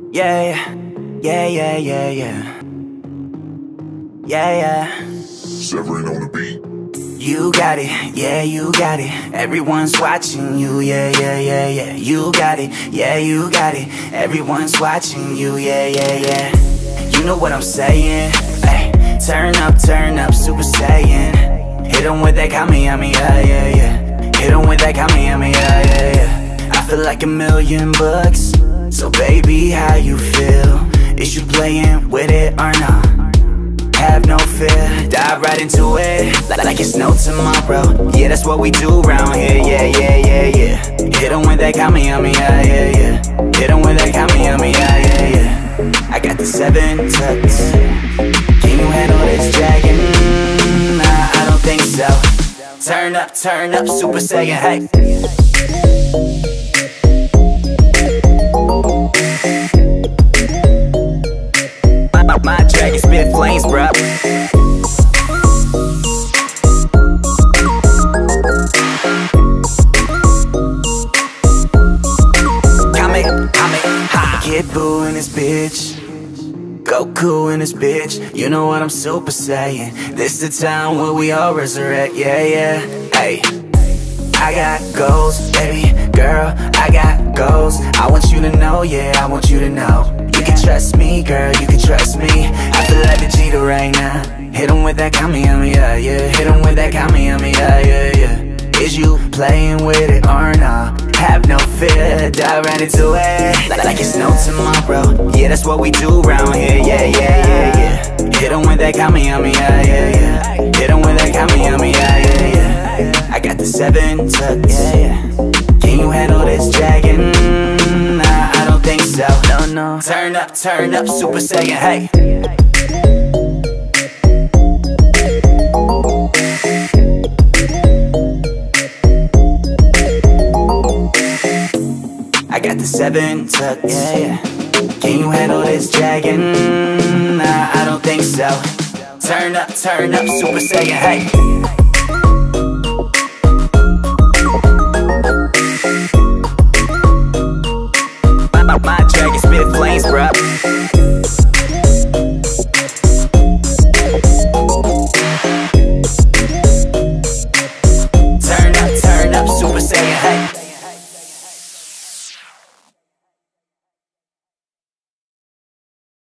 Yeah, yeah, yeah, yeah, yeah. Yeah, yeah. Severin on the beat. You got it, yeah, you got it. Everyone's watching you, yeah, yeah, yeah, yeah. You got it, yeah, you got it. Everyone's watching you, yeah, yeah, yeah. You know what I'm saying? Ay, turn up, Super Saiyan. Hit 'em with that Kamiyami, yeah, yeah, yeah. Hit 'em with that Kamiyami, yeah, yeah, yeah. I feel like $1,000,000. So baby, how you feel? Is you playing with it or not? Have no fear, dive right into it like it's no tomorrow. Yeah, that's what we do round here, yeah, yeah, yeah, yeah. Hit 'em with that Kamiyami, yeah, yeah, yeah. Hit 'em with that Kamiyami, yeah, yeah, yeah. I got the 7 tucks. Can you handle this dragon? Nah, I don't think so. Turn up, Super Saiyan, hey. My dragon spit flames, bruh. Kid Buu in this bitch, Goku in this bitch. You know what I'm super saying. This the time where we all resurrect, yeah, yeah. Hey, I got goals, baby girl, I got goals. I want you to know, yeah, I want you to know. You can trust me, girl, you can trust me. I feel like Vegeta right now. Hit 'em with that Kamiyami, yeah, yeah. Hit 'em with that Kamiyami, yeah, yeah, yeah. Is you playing with it or not? Have no fear, dive right into it like it's no tomorrow. Yeah, that's what we do round here, yeah, yeah, yeah, yeah. Hit 'em with that Kamiyami, yeah, yeah, yeah. Hit 'em with that Kamiyami, yeah, yeah, yeah. I got the 7 tucks, yeah, yeah. Can you handle this dragon? Nah, I don't think so, no, no. Turn up, Super Saiyan, hey. I got the 7 tucks, yeah, yeah. Can you handle this dragon? Nah, I don't think so. Turn up, Super Saiyan, hey.